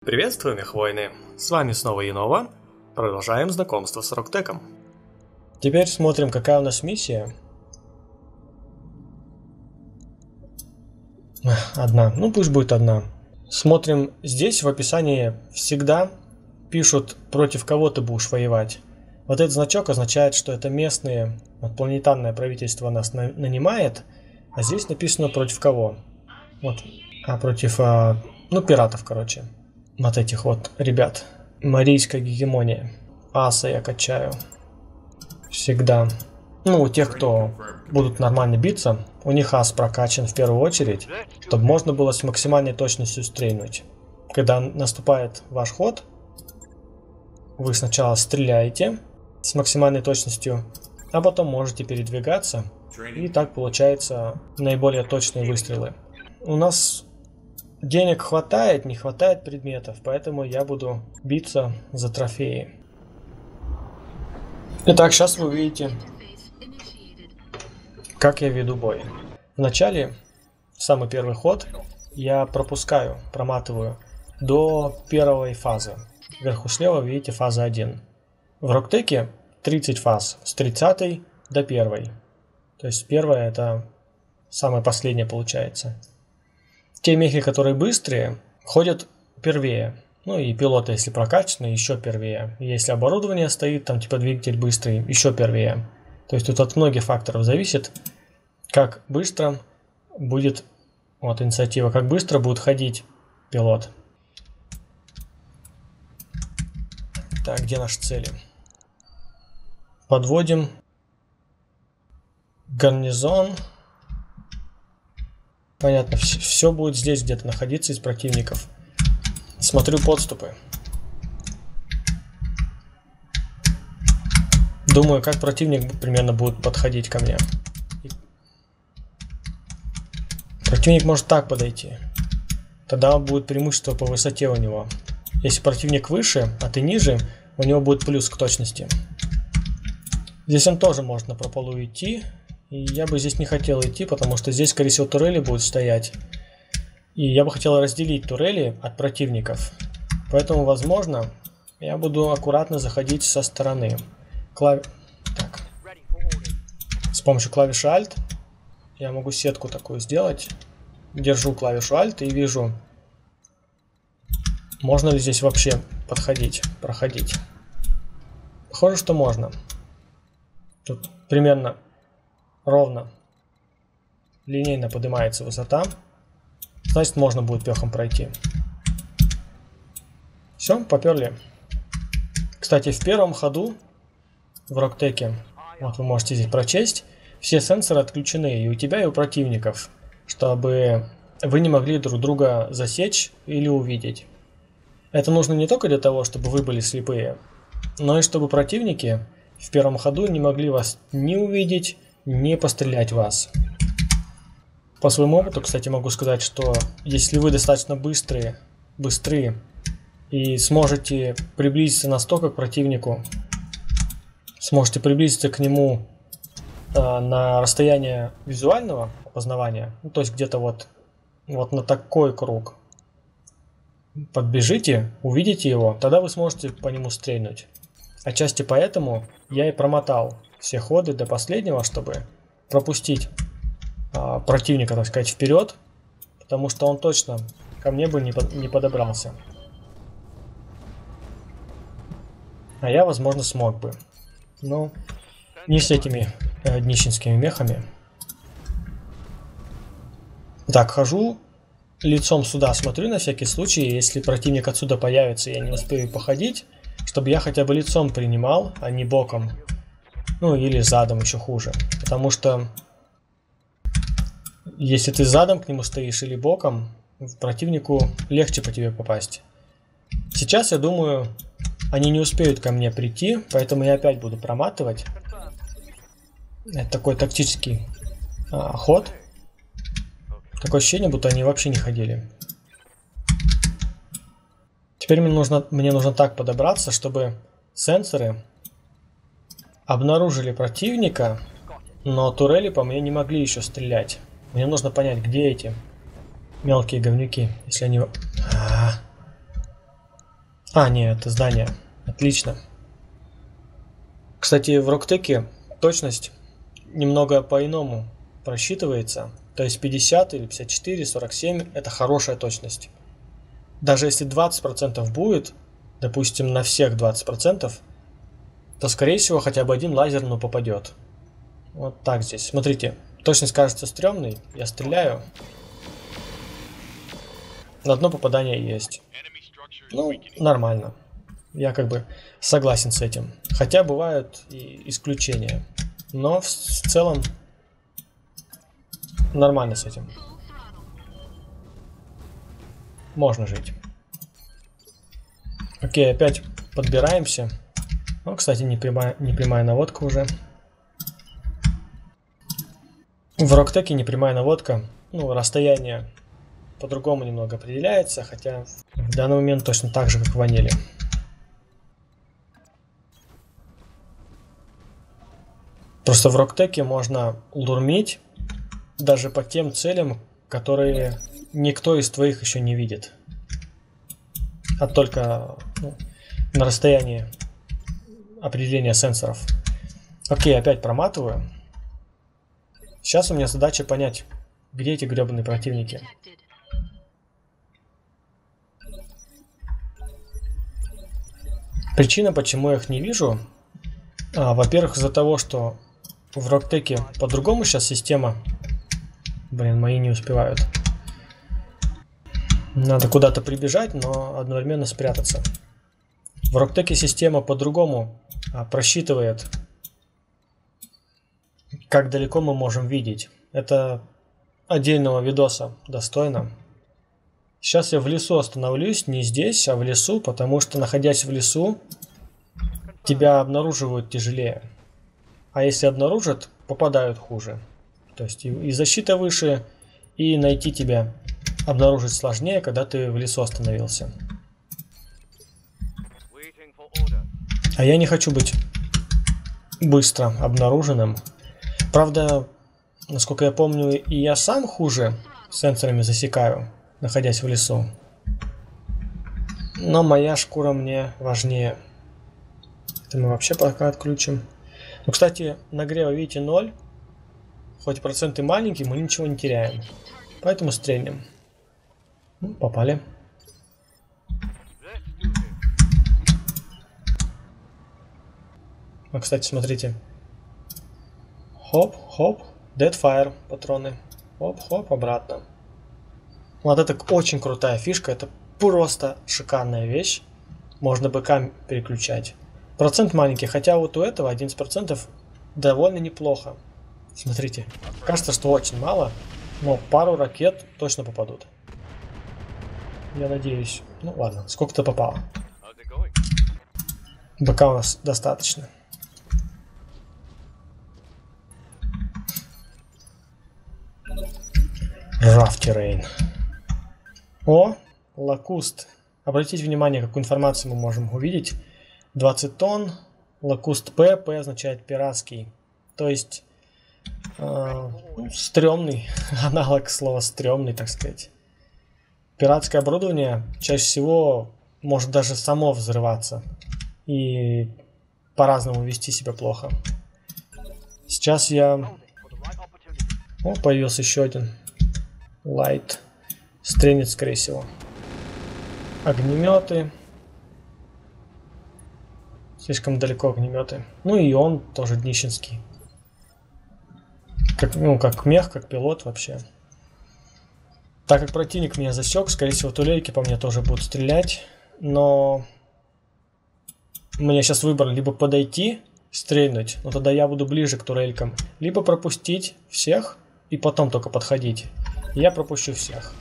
Приветствую, мехвойны! С вами снова Янова. Продолжаем знакомство с Роктеком. Теперь смотрим, какая у нас миссия. Одна. Ну, пусть будет одна. Смотрим, здесь в описании всегда пишут, против кого ты будешь воевать. Вот этот значок означает, что это местные, планетарное правительство нас нанимает, а здесь написано против кого. Вот. Против, пиратов, короче. Вот этих вот ребят. Марийская гегемония. Аса я качаю. Всегда. Ну, у тех, кто будут нормально биться, у них ас прокачан в первую очередь, чтобы можно было с максимальной точностью стрельнуть. Когда наступает ваш ход, вы сначала стреляете с максимальной точностью, а потом можете передвигаться, и так получается наиболее точные выстрелы. У нас денег хватает, не хватает предметов, поэтому я буду биться за трофеи. Итак, сейчас вы увидите, как я веду бой. Вначале, самый первый ход, я проматываю до первой фазы. Вверху слева видите фаза 1. В Роктеке 30 фаз, с 30 до 1. То есть первая это самая последняя получается. Те мехи, которые быстрые, ходят первее. Ну и пилоты, если прокачаны, еще первее. Если оборудование стоит, там типа двигатель быстрый, еще первее. То есть тут от многих факторов зависит, как быстро будет, вот инициатива, как быстро будет ходить пилот. Так, где наши цели? Подводим гарнизон. Понятно, все будет здесь где-то находиться из противников. Смотрю подступы. Думаю, как противник примерно будет подходить ко мне. Противник может так подойти. Тогда будет преимущество по высоте у него. Если противник выше, а ты ниже, у него будет плюс к точности. Здесь он тоже может на прополу идти. И я бы здесь не хотел идти, потому что здесь, скорее всего, турели будут стоять. И я бы хотел разделить турели от противников. Поэтому, возможно, я буду аккуратно заходить со стороны. Так. С помощью клавиши Alt я могу сетку такую сделать. Держу клавишу Alt и вижу, можно ли здесь вообще проходить. Похоже, что можно. Тут примерно ровно линейно поднимается высота. Значит, можно будет пехом пройти. Все, поперли. Кстати, в первом ходу в Роктеке, вот вы можете здесь прочесть, все сенсоры отключены и у тебя, и у противников, чтобы вы не могли друг друга засечь или увидеть. Это нужно не только для того, чтобы вы были слепые, но и чтобы противники в первом ходу не могли вас ни увидеть, ни пострелять в вас. По своему опыту, кстати, могу сказать, что если вы достаточно быстрые и сможете приблизиться настолько к противнику, сможете приблизиться к нему на расстояние визуального опознавания, ну, то есть где-то вот на такой круг, подбежите, увидите его, тогда вы сможете по нему стрельнуть. Отчасти поэтому я и промотал все ходы до последнего, чтобы пропустить противника, так сказать, вперед, потому что он точно ко мне бы не подобрался. А я, возможно, смог бы. Но не с этими днищенскими мехами. Так, хожу лицом сюда, смотрю на всякий случай, если противник отсюда появится, я не успею походить, чтобы я хотя бы лицом принимал, а не боком. Ну, или задом, еще хуже. Потому что если ты задом к нему стоишь или боком, противнику легче по тебе попасть. Сейчас, я думаю, они не успеют ко мне прийти, поэтому я опять буду проматывать. Это такой тактический ход. Такое ощущение, будто они вообще не ходили. Теперь мне нужно так подобраться, чтобы сенсоры обнаружили противника, но турели по мне не могли еще стрелять. Мне нужно понять, где эти мелкие говнюки, если они... А, нет, это здание. Отлично. Кстати, в Роктэке точность немного по-иному просчитывается. То есть 50 или 54, 47 это хорошая точность. Даже если 20% будет, допустим, на всех 20%, то скорее всего хотя бы один лазер попадет. Вот так здесь. Смотрите, точность кажется стрёмной. Я стреляю. На одно попадание есть. Ну, нормально. Я как бы согласен с этим. Хотя бывают и исключения. Но в целом нормально с этим. Можно жить. Окей, опять подбираемся. Ну, кстати, не прямая наводка уже. В Роктэке непрямая наводка. Ну, расстояние по-другому немного определяется, хотя в данный момент точно так же, как в ваниле. Просто в Роктэке можно лурмить даже по тем целям, которые никто из твоих еще не видит. А только на расстоянии определения сенсоров. Окей, опять проматываю. Сейчас у меня задача понять, где эти гребаные противники. Причина, почему я их не вижу, во-первых, из-за того, что в Роктэке по-другому сейчас система. Блин, мои не успевают. Надо куда-то прибежать, но одновременно спрятаться. В Роктэке система по-другому просчитывает, как далеко мы можем видеть. Это отдельного видоса достойно. Сейчас я в лесу остановлюсь, не здесь, а в лесу, потому что, находясь в лесу, тебя обнаруживают тяжелее. А если обнаружат, попадают хуже. То есть и защита выше, и найти тебя обнаружить сложнее, когда ты в лесу остановился. А я не хочу быть быстро обнаруженным. Правда, насколько я помню, и я сам хуже сенсорами засекаю, находясь в лесу. Но моя шкура мне важнее. Это мы вообще пока отключим. Ну, кстати, нагрева, видите, 0. Хоть проценты маленькие, мы ничего не теряем. Поэтому стрельнем. Ну, попали. А, кстати, смотрите. Хоп, хоп. Deadfire патроны. Хоп, хоп, обратно. Вот это очень крутая фишка. Это просто шикарная вещь. Можно БК переключать. Процент маленький, хотя вот у этого 11% довольно неплохо. Смотрите, кажется, что очень мало, но пару ракет точно попадут. Я надеюсь. Ну ладно, сколько-то попало. БК у нас достаточно. Rough terrain. О, лакуст. Обратите внимание, какую информацию мы можем увидеть. 20 тонн. Лакуст П. П означает пиратский. То есть стрёмный. Аналог слова стрёмный, так сказать. Пиратское оборудование чаще всего может даже само взрываться. И по-разному вести себя плохо. Сейчас я... О, появился еще один. Light. Стрельнет, скорее всего. Огнеметы. Слишком далеко огнеметы. Ну и он тоже днищенский. Как мех, как пилот вообще. Так как противник меня засек, скорее всего, турельки по мне тоже будут стрелять. Но у меня сейчас выбор либо подойти, стрельнуть, но тогда я буду ближе к турелькам, либо пропустить всех и потом только подходить. Я пропущу всех.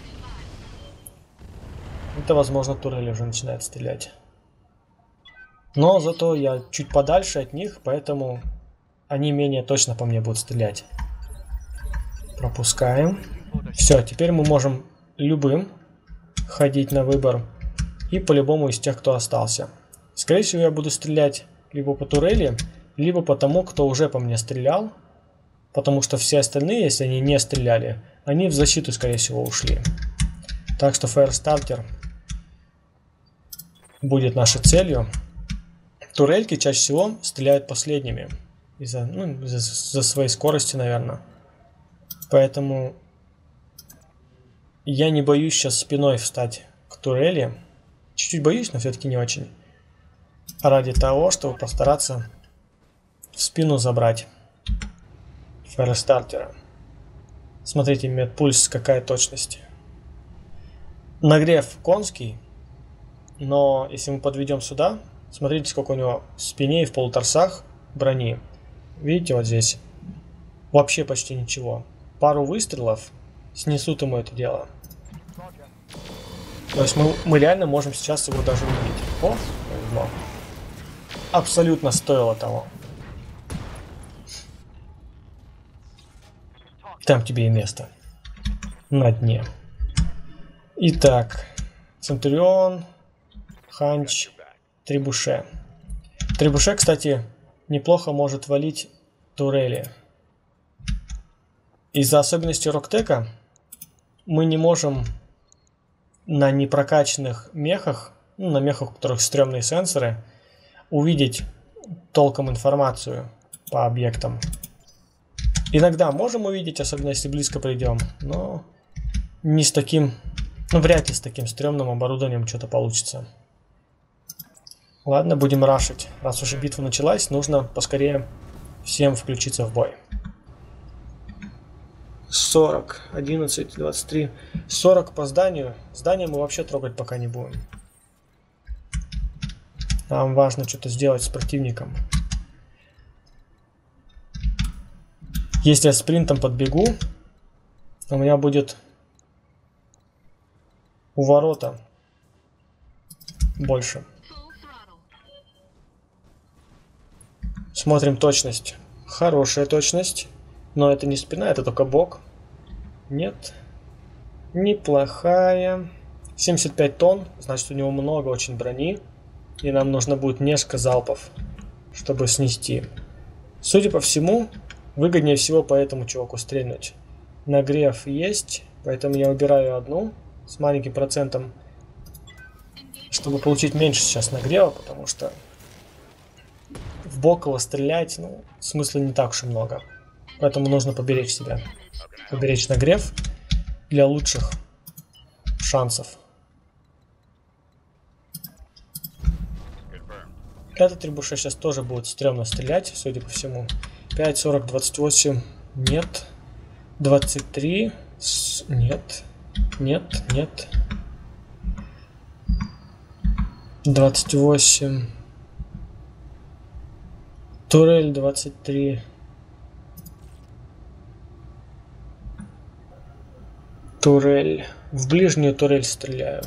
Это, возможно, турели уже начинают стрелять. Но зато я чуть подальше от них, поэтому они менее точно по мне будут стрелять. Пропускаем. Все, теперь мы можем любым ходить на выбор. И по-любому из тех, кто остался. Скорее всего, я буду стрелять либо по турели, либо по тому, кто уже по мне стрелял. Потому что все остальные, если они не стреляли, они в защиту, скорее всего, ушли. Так что Firestarter будет нашей целью. Турельки чаще всего стреляют последними. Из-за своей скорости, наверное. Поэтому я не боюсь сейчас спиной встать к турели. Чуть-чуть боюсь, но все-таки не очень. Ради того, чтобы постараться в спину забрать фаерстартера. Смотрите, медпульс, какая точность. Нагрев конский, но если мы подведем сюда, смотрите, сколько у него в спине и в полуторсах брони. Видите, вот здесь вообще почти ничего. Пару выстрелов снесут ему это дело. То есть мы реально можем сейчас его даже убить. О, повезло. Абсолютно стоило того. Там тебе и место. На дне. Итак, Центурион, Ханч, Трибуше. Трибуше, кстати, неплохо может валить турели. Из-за особенностей Роктека мы не можем на непрокачанных мехах, на мехах, у которых стрёмные сенсоры, увидеть толком информацию по объектам. Иногда можем увидеть, особенно если близко придем, но не с таким, вряд ли с таким стрёмным оборудованием что-то получится. Ладно, будем рашить. Раз уже битва началась, нужно поскорее всем включиться в бой. 40, 11, 23, 40 по зданию. Здание мы вообще трогать пока не будем. Нам важно что-то сделать с противником. Если я спринтом подбегу, у меня будет у ворота больше. Смотрим точность. Хорошая точность. Но это не спина, это только бок. Нет. Неплохая. 75 тонн. Значит, у него много очень брони. И нам нужно будет несколько залпов, чтобы снести. Судя по всему, выгоднее всего по этому чуваку стрельнуть. Нагрев есть. Поэтому я убираю одну с маленьким процентом, чтобы получить меньше сейчас нагрева, потому что в бок его стрелять, смысла не так уж и много. Поэтому нужно поберечь себя. Поберечь нагрев для лучших шансов. Этот трибуше сейчас тоже будет стрёмно стрелять, судя по всему. 5, 40, 28. Нет. 23. Нет. Нет, нет. 28. Турель 23. Турель. В ближнюю турель стреляю.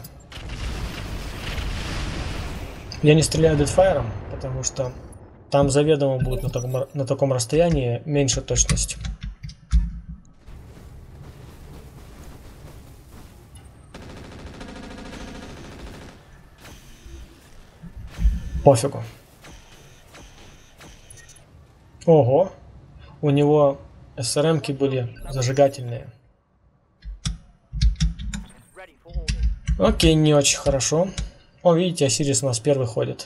Я не стреляю дедфайром, потому что там заведомо будет на таком расстоянии меньше точность. Пофигу. Ого. У него СРМ-ки были зажигательные. Окей, не очень хорошо. О, видите, Осирис у нас первый ходит.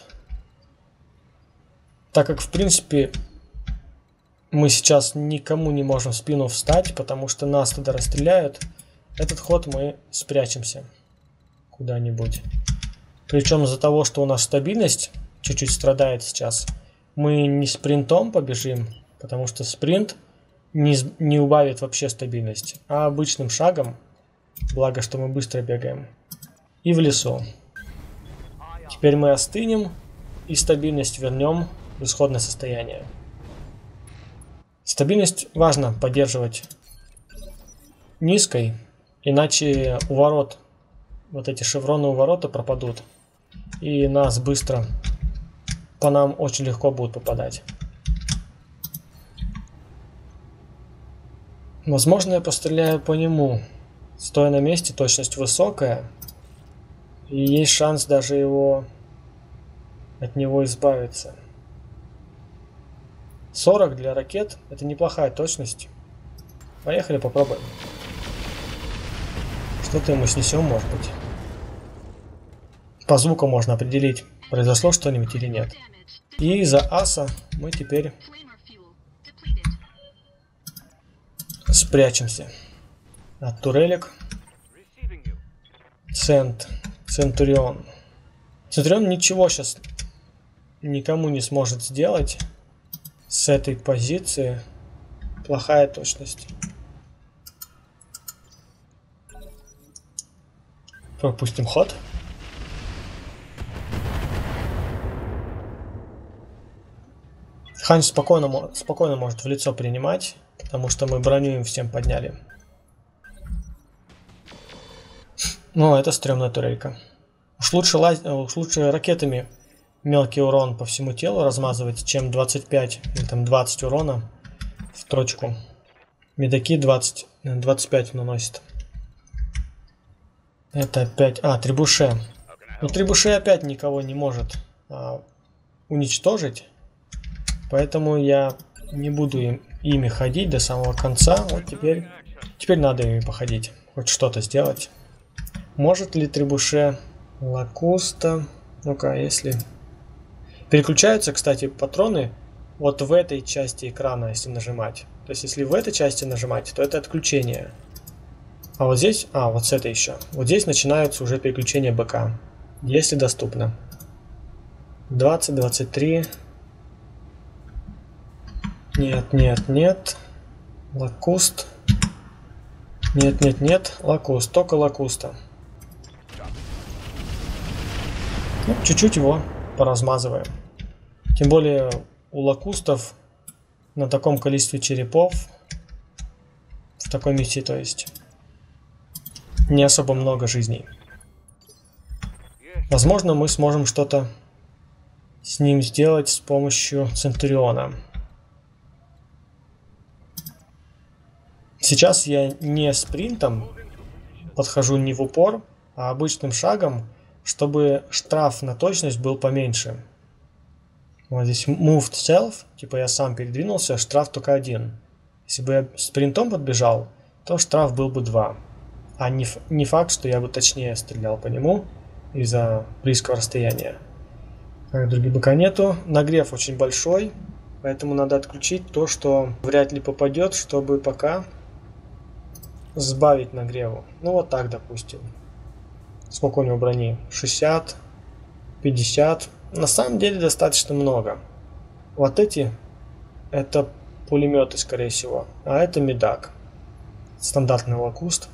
Так как, в принципе, мы сейчас никому не можем в спину встать, потому что нас туда расстреляют, этот ход мы спрячемся куда-нибудь. Причем из-за того, что у нас стабильность чуть-чуть страдает сейчас, мы не спринтом побежим, потому что спринт не убавит вообще стабильность, а обычным шагом, благо, что мы быстро бегаем, и в лесу. Теперь мы остынем и стабильность вернем в исходное состояние. Стабильность важно поддерживать низкой, иначе у ворот, вот эти шевроны у ворота пропадут, и нас быстро, по нам очень легко будут попадать. Возможно, я постреляю по нему, стоя на месте, точность высокая. И есть шанс даже от него избавиться. 40 для ракет — это неплохая точность. Поехали, попробуем. Что-то ему снесем, может быть. По звуку можно определить, произошло что-нибудь или нет. И из-за аса мы теперь спрячемся от турелек. Центурион. Центурион ничего сейчас никому не сможет сделать с этой позиции. Плохая точность. Пропустим ход. Хань спокойно может в лицо принимать, потому что мы броню им всем подняли. Ну, это стрёмная турелька. Уж лучше ракетами мелкий урон по всему телу размазывать, чем 25 или там 20 урона в точку. Медаки 25 наносит. Это опять... трибуше. Но трибуше опять никого не может уничтожить. Поэтому я не буду ими ходить до самого конца. Вот теперь надо ими походить. Хоть что-то сделать. Может ли трибуше лакуста? Ну-ка, если... Переключаются, кстати, патроны вот в этой части экрана, если нажимать. То есть, если в этой части нажимать, то это отключение. А вот здесь... вот с этой еще. Вот здесь начинаются уже переключения БК. Если доступно. 20, 23... Нет. Лакуст. Нет. Лакуст. Только лакуста. Ну, чуть-чуть его поразмазываем. Тем более у лакустов на таком количестве черепов, в такой миссии, то есть, не особо много жизней. Возможно, мы сможем что-то с ним сделать с помощью Центуриона. Сейчас я не спринтом подхожу не в упор, а обычным шагом, чтобы штраф на точность был поменьше. Вот здесь moved self, типа я сам передвинулся, штраф только 1. Если бы я спринтом подбежал, то штраф был бы 2. А не факт, что я бы точнее стрелял по нему из-за близкого расстояния. Других БК нету. Нагрев очень большой, поэтому надо отключить то, что вряд ли попадет, чтобы пока сбавить нагреву. Ну вот так, допустим. Сколько у него брони? 60, 50. На самом деле достаточно много. Вот эти это пулеметы, скорее всего. А это медак. Стандартный лакуст.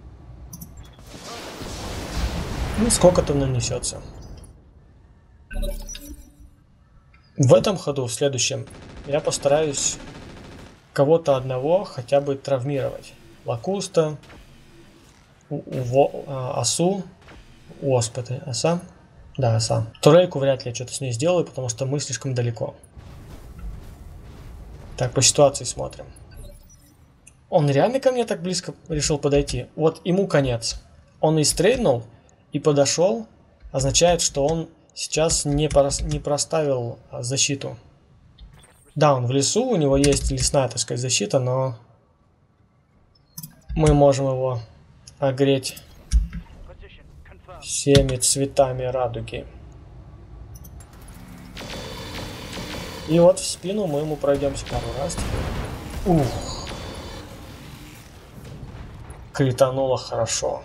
Ну, сколько-то нанесется. В этом ходу, в следующем, я постараюсь кого-то одного хотя бы травмировать. Лакуста, осу, осп, это оса? Да, оса. Турельку вряд ли я что-то с ней сделаю, потому что мы слишком далеко. Так, по ситуации смотрим. Он реально ко мне так близко решил подойти? Вот ему конец. Он и стрельнул, и подошел. Означает, что он сейчас не проставил защиту. Да, он в лесу, у него есть лесная, так сказать, защита, но мы можем его огреть всеми цветами радуги. И вот в спину мы ему пройдемся пару раз. Ух. Критануло хорошо.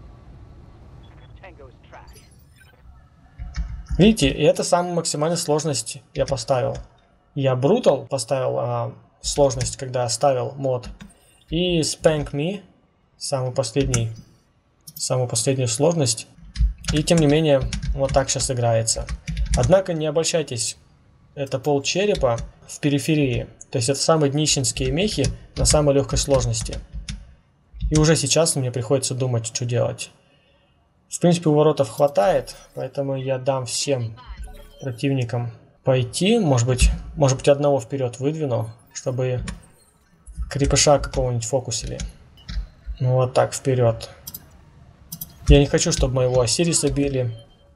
Видите, и это самая максимальная сложность я поставил. Я Brutal поставил сложность, когда ставил мод. И Spank Me, самую последнюю сложность. И тем не менее, вот так сейчас играется. Однако не обольщайтесь, это пол черепа в периферии. То есть это самые днищенские мехи на самой легкой сложности. И уже сейчас мне приходится думать, что делать. В принципе, уворотов хватает, поэтому я дам всем противникам пойти. Может быть одного вперед выдвину, чтобы крепыша какого-нибудь фокусили. Ну вот так, вперед. Я не хочу, чтобы моего Осириса били.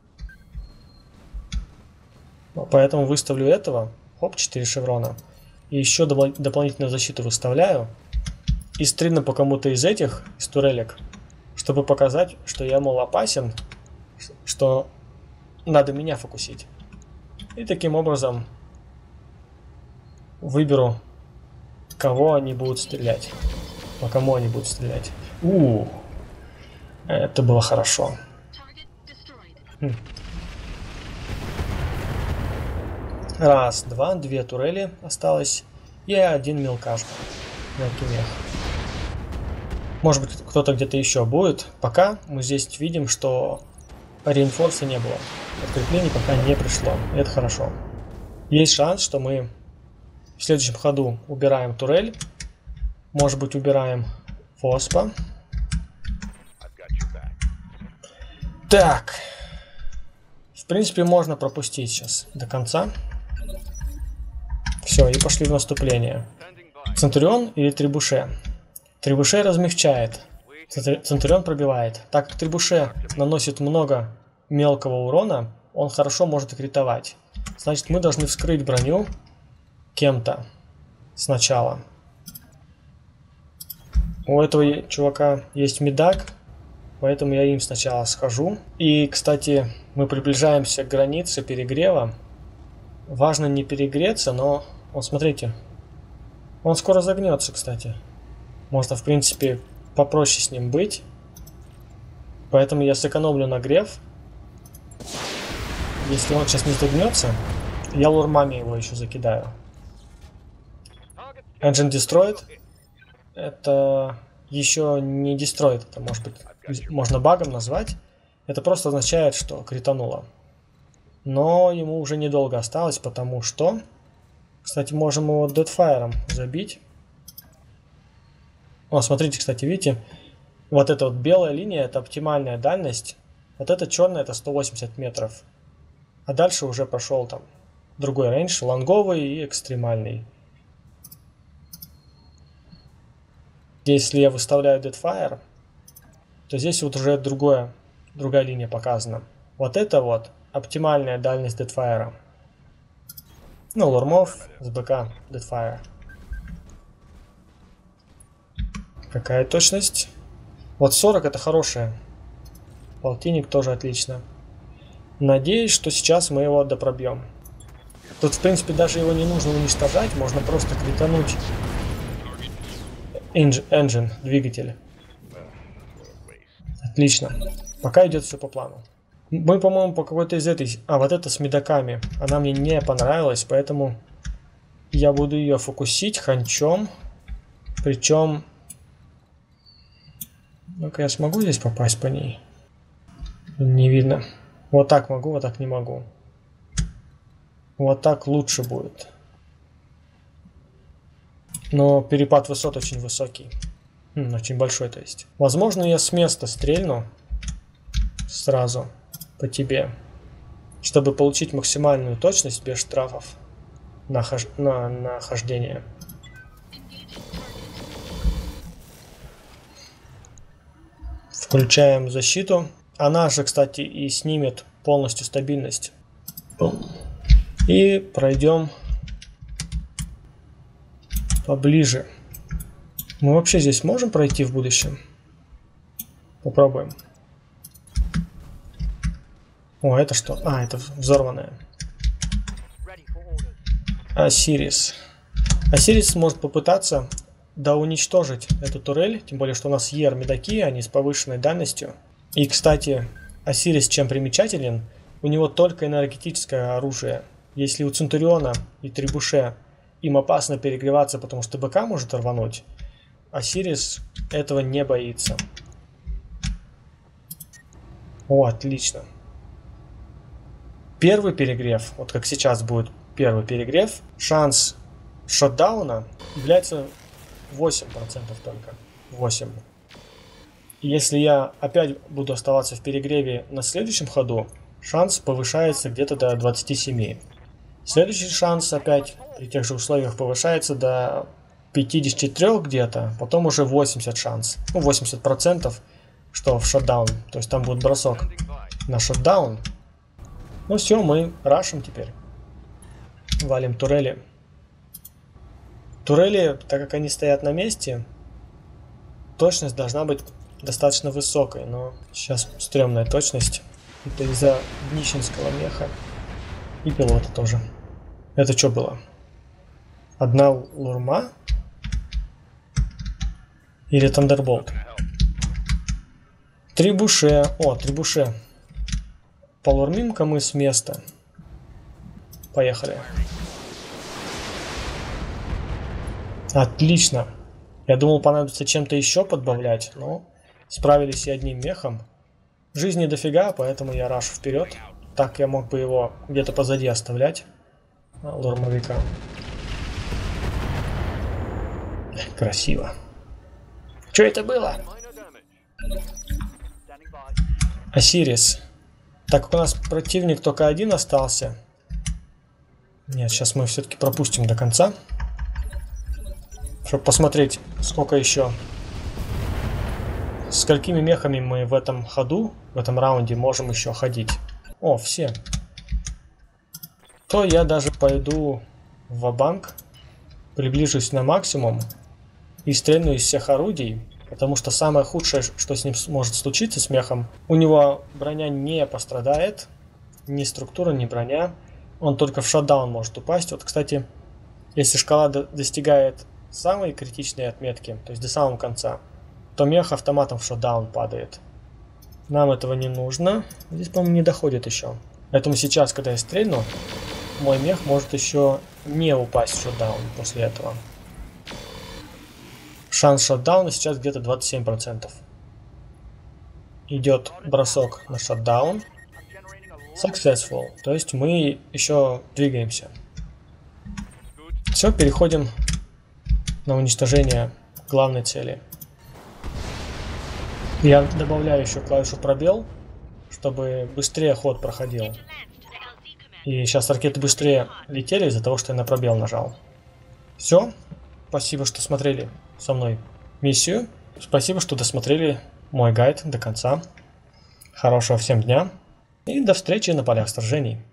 Поэтому выставлю этого. Хоп, 4 шеврона. И еще дополнительную защиту выставляю. И стрельну по кому-то из этих, из турелек, чтобы показать, что я, мол, опасен, что надо меня фокусить. И таким образом выберу, кого они будут стрелять. По кому они будут стрелять. Это было хорошо. Раз, два, две турели осталось. И один мелкашка. Мелкий мех. Может быть, кто-то где-то еще будет. Пока мы здесь видим, что реинфорса не было. Подкреплений пока не пришло. Это хорошо. Есть шанс, что мы в следующем ходу убираем турель. Может быть, убираем фоспа. Так. В принципе, можно пропустить сейчас до конца. Все, и пошли в наступление. Центурион или Трибуше? Трибуше размягчает. Центурион пробивает. Так как Трибуше наносит много мелкого урона, он хорошо может и критовать. Значит, мы должны вскрыть броню кем-то сначала. У этого чувака есть медак, поэтому я им сначала схожу. И, кстати, мы приближаемся к границе перегрева. Важно не перегреться, но... Вот смотрите. Он скоро загнется, кстати. Можно, в принципе, попроще с ним быть. Поэтому я сэкономлю нагрев. Если он сейчас не загнется, я лурмами его еще закидаю. Engine Destroyed. Это еще не Destroyed. Это, может быть, можно багом назвать. Это просто означает, что критануло. Но ему уже недолго осталось, потому что... Кстати, можем его Deadfire забить. О, смотрите, кстати, видите? Вот эта вот белая линия, это оптимальная дальность. Вот эта черная, это 180 метров. А дальше уже пошел там другой рейндж, лонговый и экстремальный. Если я выставляю Deadfire, то здесь вот уже другая линия показана. Вот это вот оптимальная дальность Deadfire. Ну, лурмов с БК Deadfire. Какая точность? Вот 40 это хорошая. Полтинник тоже отлично. Надеюсь, что сейчас мы его допробьем. Тут, в принципе, даже его не нужно уничтожать. Можно просто критануть engine, двигатель. Отлично. Пока идет все по плану. Мы, по-моему, по какой-то из этой... вот это с медаками. Она мне не понравилась, поэтому я буду ее фокусить ханчом. Причем... Ну-ка, я смогу здесь попасть по ней? Не видно. Вот так могу, вот так не могу. Вот так лучше будет. Но перепад высот очень высокий. Очень большой, то есть. Возможно, я с места стрельну сразу по тебе, чтобы получить максимальную точность без штрафов на хождение. Включаем защиту. Она же, кстати, и снимет полностью стабильность. И пройдем поближе. Мы вообще здесь можем пройти в будущем? Попробуем. О, это что? Это взорванная. Осирис. Осирис может попытаться уничтожить эту турель. Тем более, что у нас медаки, они с повышенной дальностью. И, кстати, Осирис чем примечателен? У него только энергетическое оружие. Если у Центуриона и Трибуше им опасно перегреваться, потому что БК может рвануть, Осирис этого не боится. О, отлично. Первый перегрев, вот как сейчас будет первый перегрев, шанс шотдауна является 8% только. 8. И если я опять буду оставаться в перегреве на следующем ходу, шанс повышается где-то до 27. Следующий шанс опять при тех же условиях повышается до 53 где-то, потом уже 80 шанс. 80%, что в шотдаун. То есть там будет бросок на шотдаун. Ну все, мы рашим теперь. Валим турели. Турели, так как они стоят на месте, точность должна быть достаточно высокой, но сейчас стрёмная точность. Это из-за днищенского меха. И пилота тоже. Это что было? Одна лурма? Или Тандерболт? Трибуше. О, трибуше. Полурмим-ка мы с места. Поехали. Отлично. Я думал, понадобится чем-то еще подбавлять, но справились и одним мехом. Жизни дофига, поэтому я рашу вперед. Так я мог бы его где-то позади оставлять. Лурмовика. Красиво. Что это было? Осирис. Так как у нас противник только один остался. Нет, сейчас мы все-таки пропустим до конца. Чтобы посмотреть, сколько еще. С сколькими мехами мы в этом ходу, в этом раунде можем еще ходить. О, все. То я даже пойду в ва-банк. Приближусь на максимум. И стрельну из всех орудий. Потому что самое худшее, что с ним может случиться, с мехом, у него броня не пострадает. Ни структура, ни броня. Он только в шатдаун может упасть. Вот, кстати, если шкала достигает самой критичной отметки, то есть до самого конца, то мех автоматом в шатдаун падает. Нам этого не нужно. Здесь, по-моему, не доходит еще. Поэтому сейчас, когда я стрельну, мой мех может еще не упасть в шатдаун после этого. Шанс шатдауна сейчас где-то 27%. Идет бросок на шатдаун. Successful. То есть мы еще двигаемся. Все, переходим на уничтожение главной цели. Я добавляю еще клавишу пробел, чтобы быстрее ход проходил. И сейчас ракеты быстрее летели из-за того, что я на пробел нажал. Все. Спасибо, что смотрели со мной миссию. Спасибо, что досмотрели мой гайд до конца. Хорошего всем дня. И до встречи на полях сражений.